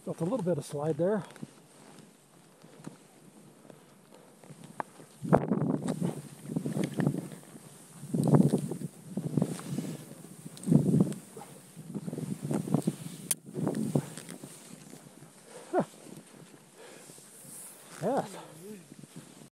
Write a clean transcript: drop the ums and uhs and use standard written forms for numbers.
So it's a little bit of slide there.